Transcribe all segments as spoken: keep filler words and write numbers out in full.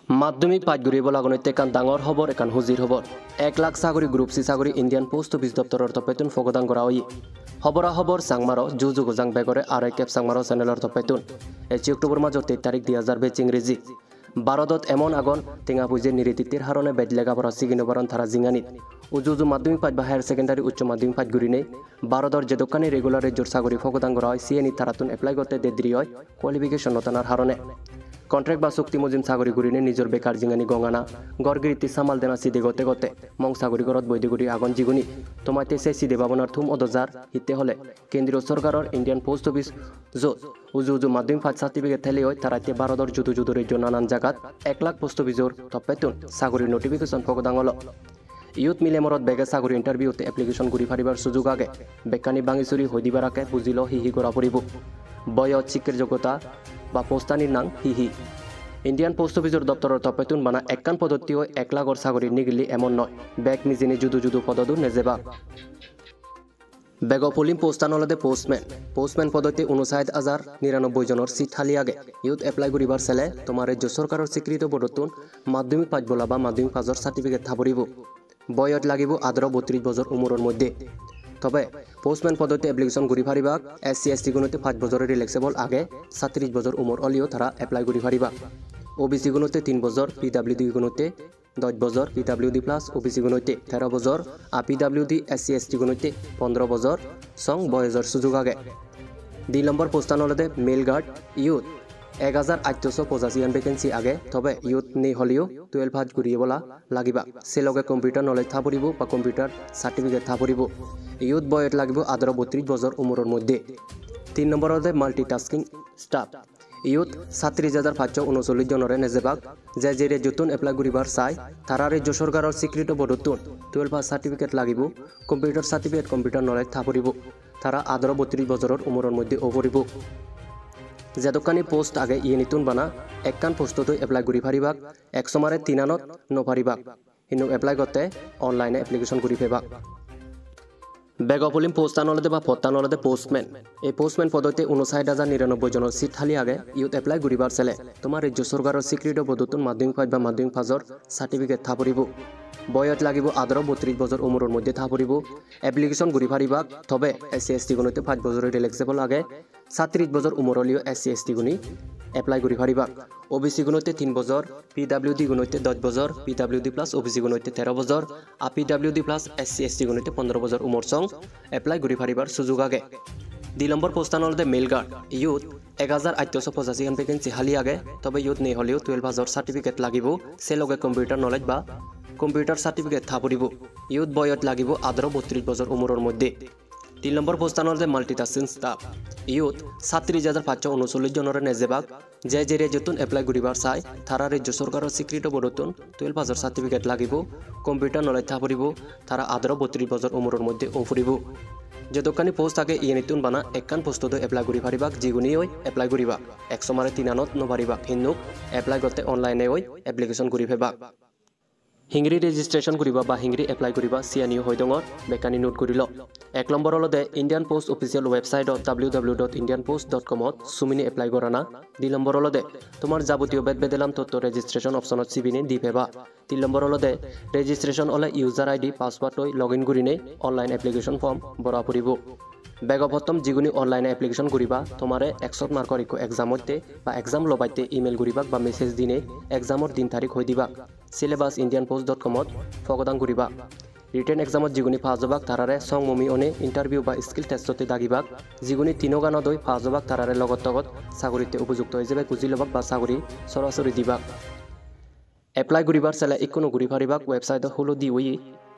মাধ্যমিক পাঠ ঘূৰিব লাগোতে একান ডাঙৰ খবৰ একান হুজিৰ খবৰ এক লাখ চাকৰি গ্ৰুপ সি চাকৰি ইণ্ডিয়ান পোষ্ট অফিচ দপ্তৰৰ তপেতুন ফগদান কৰা হয় খবৰা খবৰ চাংমাৰ জু জু গোজাং বেগৰে আৰু এক কেপ চাংমাৰ চেনেলৰ তপেতুন এচি অক্টোবৰ মাজত তেইছ তাৰিখ দুই হাজাৰ বেচ ইংৰেজি ভাৰতত এমন আগন টেঙা পুঁজিৰ নিৰীতিৰ হাৰণে বেদলেগা পৰা চিগিনবৰণ ধাৰা জিঙানিত উজু উজু মাধ্যমিক পাঠ বা হায়াৰ ছেকেণ্ডাৰী উচ্চ মাধ্যমিক পাঠ ঘূৰি নেই ভাৰতৰ যে দোকানী ৰেগুলাৰ ৰেজৰ চাকৰি ফগদান কৰা হয় চি এনি তাৰাতুন এপ্লাই করতে দেদ্রি হয় কোয়ালিফিকেশন নতানার হারণে কন্ট্রাক্ট বা চুক্তি মজিম চাকরি ঘূৰি নে নিজৰ বেকাৰ জিঙানি গঙানা গড়গিরিতি সামাল দেনা সিদে গতে গতে মং চাকরি ঘৰত বৈদি ঘূৰি আগন জিগুনি তোমাতে সে সিদে ভাবনার থুম অদজার হিতে হলে কেন্দ্রীয় সরকারের ইন্ডিয়ান পোস্ট অফিস য'ত উজু উজু মাধ্যমিক পাঠ সার্টিফিকেট থেলি হয় তারা এতিয়া ভারতের জুদু জুদু রাজ্য নানান জায়গাত এক লাখ পোস্ট অফিসর তপেতুন চাকরির নোটিফিকেশন ফগদাঙল ইউথ মিলেমরত বেগে চাকরি ইন্টারভিউতে এপ্লিকেশন ঘূৰি ফাৰিবাৰ সুযোগ আগে বেকানি ভাঙি চুরি হৈ দিবাৰাকে বুজিল হিহি কৰা পৰিব বয়স শিক্ষাৰ যোগ্যতা বা পোস্টানির নাং হিহি ইন্ডিয়ান পোস্ট অফিসর দপ্তরের তপেতুন বানা একান পদ্ধতি হয় এক লাখর চাকরি নিগিলি এমন নয় বেগ মিজিনি জুদু জুদু পদদু নেজেবা বেগ পুলিম পোস্টানলদে পোস্টম্যান পোস্টম্যান পদ্ধতি উনষাট হাজার নিরানব্বই জনের সিট খালি আগে ইউথ এপ্লাই করিবার ছেলে তোমার রাজ্য সরকারের স্বীকৃত পদতুন মাধ্যমিক পাঠ বলা বা মাধ্যমিক পাঁচর সার্টিফিকেট থাপরিব বয়স লাগিব আদর বত্রিশ বছর উমরের মধ্যে তবে পোস্টম্যান পদ্ধতি এপ্লিকেশন ঘূৰি ফাৰিবাক এস সি এস টি গুণতে পাঁচ বছরের রিল্যাক্সেবল আগে সাতত্রিশ বছর উমর অলিও তারা এপ্লাই ঘূৰি ফাৰিবা ও বি সি গুণতে তিন বছর পি ডাব্লিউ ডি গুণতে দশ বছর P W D plus O B C গুণতে তেরো বছর আর পি ডাব্লিউ ডি এস সি এস টি গুণতে পনেরো বছর সং বয়সর সুযোগ আগে দুই নম্বর পোস্টানলদে মেল গার্ড ইউথ এক হাজার আটশো পঁচাশিয়ান ভেকেন্সি আগে তবে ইউথ নেই হলেও টুয়েলভ হাজ ঘূৰিয়ে বলা লাগিবা সে লগে কম্পিউটার নলেজ থাপরিব বা কম্পিউটার সার্টিফিকেট থাপরিব ইউথ বয়স লাগিব আদর বত্রিশ বছর উমরের মধ্যে তিন নম্বরতে মাল্টিটাস্কিং স্টাফ ইউথ সাতত্রিশ হাজার পাঁচশো উনচল্লিশ জনরে নেজেবাক যে যে রাজ্যতুন এপ্লাই করিবার চাই তারা রাজ্য সরকারের স্বীকৃত পদতুন টুয়েলভ হাজ সার্টিফিকেট লাগিব কম্পিউটার সার্টিফিকেট কম্পিউটার নলেজ থাপরিব তারা আদর বত্রিশ বছরের উমরের মধ্যে ওপরিব যে দোকানী পোস্ট আগে ইয়ে নিতুন বানা একখান পোস্টতো এপ্লাই ঘূৰি ফাৰিবাক একশমারে তিনানত নপাৰিবাক কিন্তু এপ্লাই করতে অনলাইনে এপ্লিকেশন ঘূৰি ফেবাক বেগপুলিম পোস্টানলদে বা পত্তানলদে পোস্টম্যান এই পোস্টম্যান পদ্ধতি উনষাট হাজার নিরানব্বই জনের সিট খালি আগে ইউথ এপ্লাই ঘূৰিবার ছেলে তোমার রাজ্য সরকারের স্বীকৃত পদ্ধতুন মাধ্যমিক পাঠ বা মাধ্যমিক পাঁচর সার্টিফিকেট থাপরিব বয়স লাগিব আদর বত্রিশ বছর উমরের মধ্যে থাপরিব এপ্লিকেশন ঘূৰি ফাৰিবাক তবে এস সি এস টি গুণতে পাঁচ বছরের রিল্যাক্সেবল আগে সাতত্রিশ বছর উমরলীয় এস সি এস টি গুণি এপ্লাই ঘূৰি ফাৰিবাক ও বি সি গুণতে তিন বছর পি ডাব্লিউ ডি গুণতে দশ বছর P W D plus O B C গুণতে তেরো বছর আর P W D plus S C S T গুণতে পনেরো বছর উমর সং এপ্লাই ঘূৰি ফাৰিবাৰ সুযোগ আগে দুই নম্বর পোস্টানলদে মেল গার্ড ইউথ এক হাজার আটশো পঁচাশি খান ভেকেন্সি খালি আগে তবে ইউথ নেই হলেও টুয়েলভ হাজার সার্টিফিকেট লাগিব সে লগে কম্পিউটার নলেজ বা কম্পিউটার সার্টিফিকেট থাপরিব ইউথ বয়স লাগিব আদর বত্রিশ বছর উমরের মধ্যে তিন নম্বর পোস্টানলদে মাল্টিটাস্কিং স্টাফ ইউথ সাতত্রিশ হাজার পাঁচশো উনচল্লিশ জনের নেজেবাক যে যে রাজ্যতুন এপ্লাই ঘূৰিবার চাই তারা রাজ্য সরকারের স্বীকৃত পদতুন টুয়েলভ হাজার সার্টিফিকেট লাগিব কম্পিউটার নলেজ থাপরিব তারা আদর বত্রিশ বছর উমরের মধ্যে ওপরিব যে দোকানী পোস্ট আগে ইয়ে নিতুন বানা একখান পোস্টতো এপ্লাই ঘূৰি ফাৰিবাক যিগুনি হৈ এপ্লাই ঘূৰিবাক একশমারে তিনানত নপাৰিবাক হিন্দুক এপ্লাই করতে অনলাইনে হৈ এপ্লিকেশন ঘূৰি ফেবাক হিংৰি রেজিস্ট্রেশন করিবা বা হিংৰি এপ্লাই করিবা সিয়ানিও হৈ ডঙৰ বেকানি নোট কৰিল এক নম্বৰ হলদে ইণ্ডিয়ান পোষ্ট অফিচিয়েল ৱেবছাইটত W W dot Indian post dot কমত সুমিনি এপ্লাই কৰানা দুই নম্বৰ হলদে তোমাৰ যাৱতীয় বেদ বেদেলাম তথ্য ৰেজিষ্ট্ৰেশ্যন অপশ্যনত চিবিনি দি ফেবা তিন নম্বৰ হলদে ৰেজিষ্ট্ৰেশ্যন হলে ইউজাৰ আই ডি পাছৱাৰ্ড লৈ লগ ইন কৰি নে অনলাইন এপ্লিকেশ্যন ফৰ্ম ভৰা পৰিব বেগপ্ৰথম যিগুনি অনলাইনে এপ্লিকেশ্যন কৰিবা তোমাৰে একশত মাৰ্কৰ ইকো এক্সামতে বা এক্সাম লবাইতে ইমেইল কৰিবাক বা মেছেজ দিনে এক্সামৰ দিন তাৰিখ হৈ দিবা সিলেবাস ইণ্ডিয়ান পোষ্ট ডট কমত ফগদান কৰিবা রিটেন এক্সামত যিগুনি পাছ হবাক তারারে সং মমি অনে ইন্টারভিউ বা স্কিল টেস্টতে দাগিবাক যিগুনি তিনগানত হৈ পাছ হবাক তারারে লগত লগত চাকরিতে উপযুক্ত হৈ যাবে বুঝি লবাক বা চাকরি সরাসরি দিবাক এপ্লাই করিবার ছেলে ইকোনো ঘূৰি ফাৰিবাক ওয়েবসাইট হলো দি ওই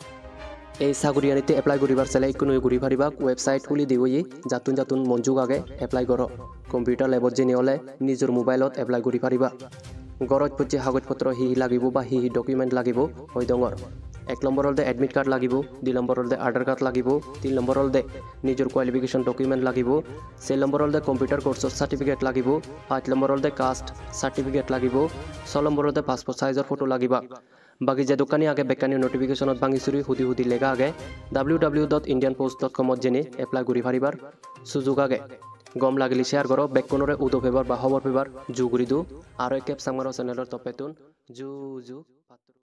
এই চাকরিয়ানিতে এপ্লাই করিবার ছেলে ইকোনো ঘূৰি ফাৰিবাক ওয়েবসাইট খুলি দি ওই জাতুন জাতুন মঞ্জুক আগে এপ্লাই কৰ কম্পিউটার ল্যাবত যেনি হলে নিজের মোবাইলত এপ্লাই কৰি ফাৰিবা গরজ পচি কাগজপত্র হি লাগিব বা হি ডকুমেন্ট লাগিব হৈ ডঙৰ এক নম্বৰ হলদে এডমিট কার্ড লাগিব দুই নম্বৰ হলদে আধার কার্ড লাগিব তিন নম্বৰ হলদে নিজের কোয়ালিফিকেশন ডকুমেন্ট লাগিব চাৰি নম্বৰ হলদে কম্পিউটার কোর্সর সার্টিফিকেট লাগিব পাঁচ নম্বৰ হলদে কাস্ট সার্টিফিকেট লাগিব ছয় নম্বৰ হলদে পাসপোর্ট সাইজর ফটো লাগিবা বাকি যে দোকানী আগে বেকানি নোটিফিকেশনত ভাঙি চুরি হুদি হুদি লেগা আগে W W dot Indian post dot কমত যেনে এপ্লাই ঘূৰি ফাৰিবাৰ সুযোগ আগে গম লাগিলে শ্বেয়াৰ কৰক বেককনৰে উদো পেপাৰ বা খবৰ পেপাৰ জু কৰি দিওঁ আৰু একেপ চামাৰৰ চেনেলৰ তপেতুন জু জু